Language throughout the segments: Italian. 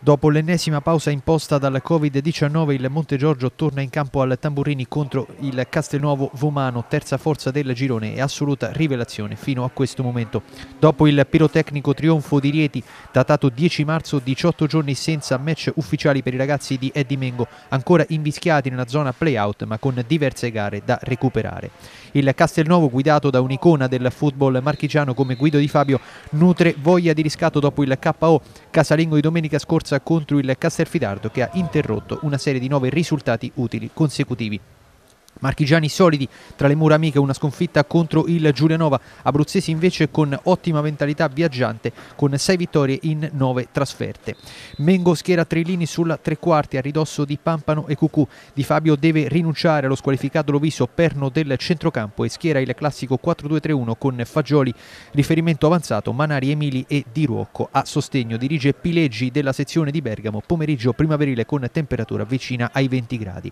Dopo l'ennesima pausa imposta dal Covid-19, il Montegiorgio torna in campo al Tamburini contro il Castelnuovo Vomano, terza forza del girone e assoluta rivelazione fino a questo momento. Dopo il pirotecnico trionfo di Rieti, datato 10 marzo, 18 giorni senza match ufficiali per i ragazzi di Eddie Mengo, ancora invischiati nella zona play-out ma con diverse gare da recuperare. Il Castelnuovo, guidato da un'icona del football marchigiano come Guido Di Fabio, nutre voglia di riscatto dopo il KO casalingo di domenica scorsa contro il Castelfidardo, che ha interrotto una serie di 9 risultati utili consecutivi. Marchigiani solidi tra le mura amiche, una sconfitta contro il Giulianova, abruzzesi invece con ottima mentalità viaggiante con 6 vittorie in 9 trasferte. Mengo schiera Trillini sulla tre quarti a ridosso di Pampano e Cucù. Di Fabio deve rinunciare allo squalificato Loviso, perno del centrocampo, e schiera il classico 4-2-3-1 con Fagioli, riferimento avanzato, Manari, Emili e Di Ruocco. A sostegno dirige Pileggi della sezione di Bergamo, pomeriggio primaverile con temperatura vicina ai 20 gradi.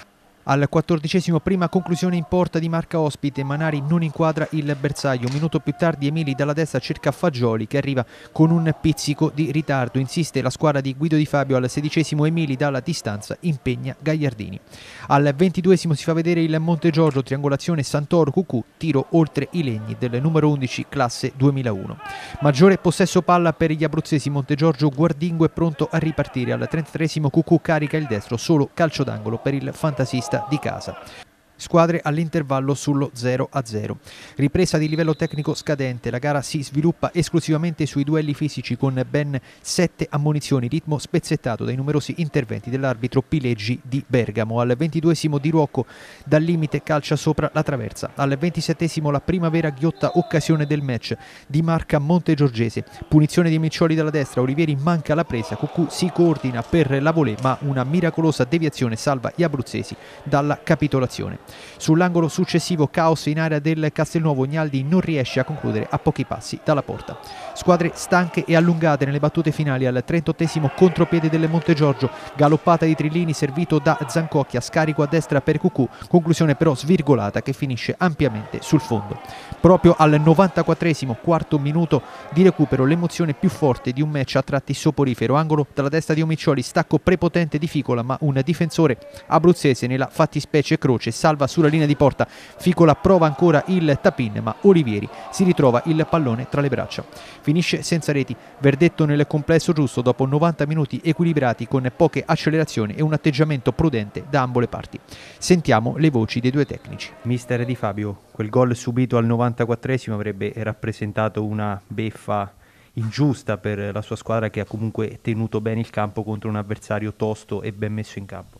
Al 14esimo, prima conclusione in porta di marca ospite, Manari non inquadra il bersaglio. Un minuto più tardi Emili dalla destra cerca Fagioli, che arriva con un pizzico di ritardo. Insiste la squadra di Guido Di Fabio. Al 16esimo Emili dalla distanza impegna Gagliardini. Al 22esimo si fa vedere il Montegiorgio, triangolazione Santoro Cucù, tiro oltre i legni del numero 11 classe 2001. Maggiore possesso palla per gli abruzzesi. Montegiorgio guardingo è pronto a ripartire. Al 33esimo Cucù carica il destro, solo calcio d'angolo per il fantasista di casa. Squadre all'intervallo sullo 0-0. Ripresa di livello tecnico scadente, la gara si sviluppa esclusivamente sui duelli fisici con ben 7 ammonizioni, ritmo spezzettato dai numerosi interventi dell'arbitro Pileggi di Bergamo. Al 22esimo Di Ruocco dal limite calcia sopra la traversa. Al 27esimo la prima vera ghiotta occasione del match di marca montegiorgese. Punizione di Miccioli dalla destra, Olivieri manca la presa, Cucù si coordina per la volée ma una miracolosa deviazione salva gli abruzzesi dalla capitolazione. Sull'angolo successivo caos in area del Castelnuovo, Gnaldi non riesce a concludere a pochi passi dalla porta. Squadre stanche e allungate nelle battute finali. Al 38esimo contropiede del Montegiorgio, galoppata di Trillini servito da Zancocchia, scarico a destra per Cucù, conclusione però svirgolata che finisce ampiamente sul fondo. Proprio al 94esimo, quarto minuto di recupero, l'emozione più forte di un match a tratti soporifero, angolo dalla destra di Omiccioli, stacco prepotente di Ficola ma un difensore abruzzese, nella fattispecie Croce, salva sulla linea di porta. Ficola prova ancora il tap-in ma Olivieri si ritrova il pallone tra le braccia. Finisce senza reti, verdetto nel complesso giusto dopo 90 minuti equilibrati con poche accelerazioni e un atteggiamento prudente da ambo le parti. Sentiamo le voci dei due tecnici. Mister Di Fabio, quel gol subito al 94esimo avrebbe rappresentato una beffa ingiusta per la sua squadra, che ha comunque tenuto bene il campo contro un avversario tosto e ben messo in campo.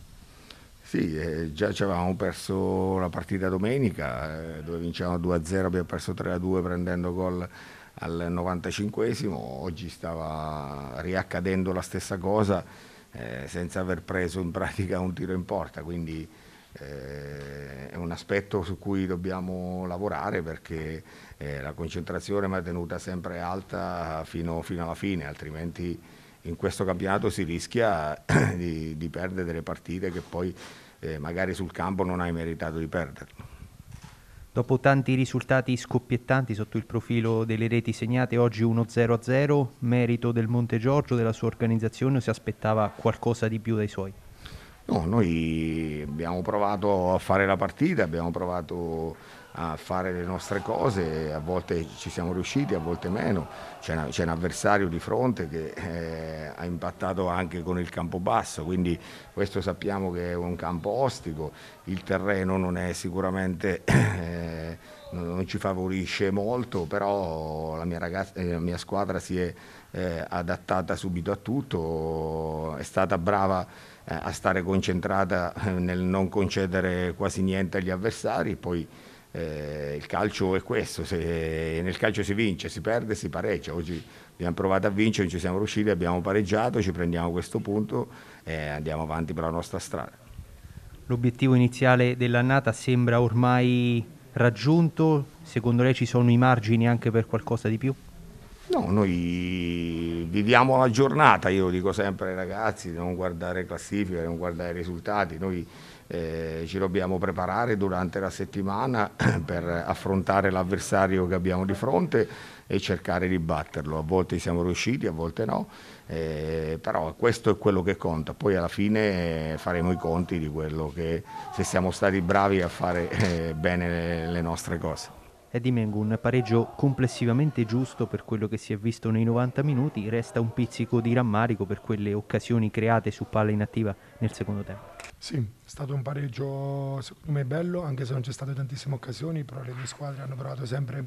Sì, già ci avevamo perso la partita domenica, dove vincevamo 2-0, abbiamo perso 3-2 prendendo gol al 95esimo, oggi stava riaccadendo la stessa cosa senza aver preso in pratica un tiro in porta, quindi è un aspetto su cui dobbiamo lavorare, perché la concentrazione va tenuta sempre alta fino alla fine, altrimenti in questo campionato si rischia di perdere delle partite che poi magari sul campo non hai meritato di perderlo. Dopo tanti risultati scoppiettanti sotto il profilo delle reti segnate, oggi 1-0-0, merito del Montegiorgio, della sua organizzazione, o si aspettava qualcosa di più dai suoi? No, noi abbiamo provato a fare la partita, abbiamo provato a fare le nostre cose, a volte ci siamo riusciti, a volte meno. C'è un avversario di fronte che ha impattato anche con il campo basso, quindi questo sappiamo che è un campo ostico, il terreno non è sicuramente non ci favorisce molto, però la mia squadra si è adattata subito a tutto, è stata brava a stare concentrata nel non concedere quasi niente agli avversari. Poi il calcio è questo, se nel calcio si vince, si perde, si pareggia. Oggi abbiamo provato a vincere, non ci siamo riusciti, abbiamo pareggiato, ci prendiamo questo punto e andiamo avanti per la nostra strada. L'obiettivo iniziale dell'annata sembra ormai raggiunto, secondo lei ci sono i margini anche per qualcosa di più? No, noi viviamo la giornata, io lo dico sempre ai ragazzi, non guardare classifiche, non guardare i risultati, noi ci dobbiamo preparare durante la settimana per affrontare l'avversario che abbiamo di fronte e cercare di batterlo. A volte siamo riusciti, a volte no, però questo è quello che conta. Poi alla fine faremo i conti di quello che, se siamo stati bravi a fare bene le nostre cose. È di Mengo un pareggio complessivamente giusto per quello che si è visto nei 90 minuti, resta un pizzico di rammarico per quelle occasioni create su palla inattiva nel secondo tempo. Sì, è stato un pareggio secondo me bello, anche se non c'è state tantissime occasioni, però le due squadre hanno provato sempre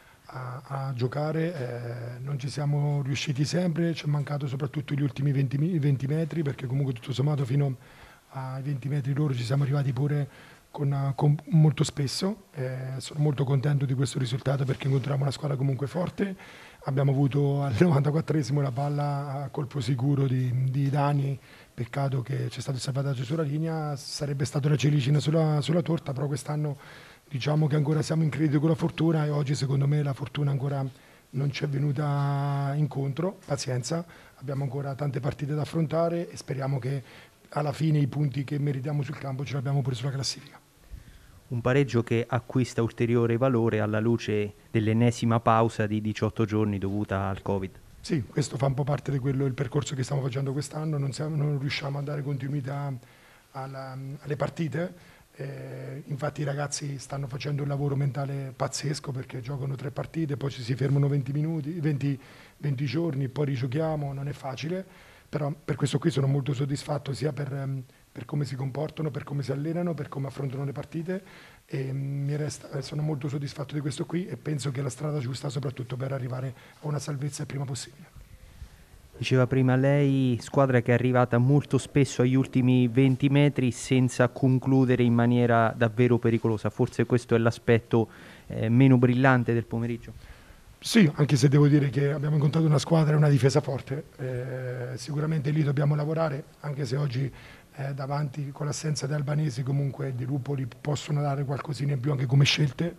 a giocare, non ci siamo riusciti sempre, ci è mancato soprattutto gli ultimi 20 metri, perché comunque tutto sommato fino ai 20 metri loro ci siamo arrivati pure con molto spesso. Sono molto contento di questo risultato perché incontriamo una squadra comunque forte. Abbiamo avuto al 94esimo la palla a colpo sicuro di Dani, peccato che c'è stato il salvataggio sulla linea, sarebbe stata la ciliegina sulla torta, però quest'anno diciamo che ancora siamo in credito con la fortuna e oggi secondo me la fortuna ancora non ci è venuta incontro. Pazienza, abbiamo ancora tante partite da affrontare e speriamo che alla fine i punti che meritiamo sul campo ce li abbiamo pure sulla classifica. Un pareggio che acquista ulteriore valore alla luce dell'ennesima pausa di 18 giorni dovuta al Covid. Sì, questo fa un po' parte di quello, il percorso che stiamo facendo quest'anno, non riusciamo a dare continuità alle partite, infatti i ragazzi stanno facendo un lavoro mentale pazzesco perché giocano 3 partite, poi ci si fermano 20 minuti, 20 giorni, poi rigiochiamo, non è facile, però per questo qui sono molto soddisfatto sia per come si comportano, per come si allenano, per come affrontano le partite e sono molto soddisfatto di questo qui e penso che è la strada giusta soprattutto per arrivare a una salvezza il prima possibile. Diceva prima lei, squadra che è arrivata molto spesso agli ultimi 20 metri senza concludere in maniera davvero pericolosa, forse questo è l'aspetto meno brillante del pomeriggio? Sì, anche se devo dire che abbiamo incontrato una squadra e una difesa forte, sicuramente lì dobbiamo lavorare, anche se oggi davanti con l'assenza di Albanesi comunque di Lupoli possono dare qualcosina in più anche come scelte,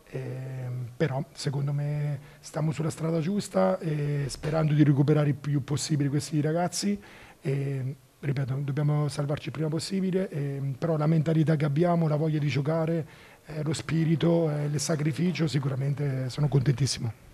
però secondo me stiamo sulla strada giusta e sperando di recuperare il più possibile questi ragazzi e, ripeto, dobbiamo salvarci il prima possibile, però la mentalità che abbiamo, la voglia di giocare, lo spirito, il sacrificio, sicuramente sono contentissimo.